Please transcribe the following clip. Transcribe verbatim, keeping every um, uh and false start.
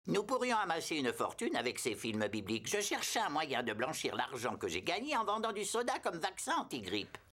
Nous pourrions amasser une fortune avec ces films bibliques. Je cherchais un moyen de blanchir l'argent que j'ai gagné en vendant du soda comme vaccin anti-grippe.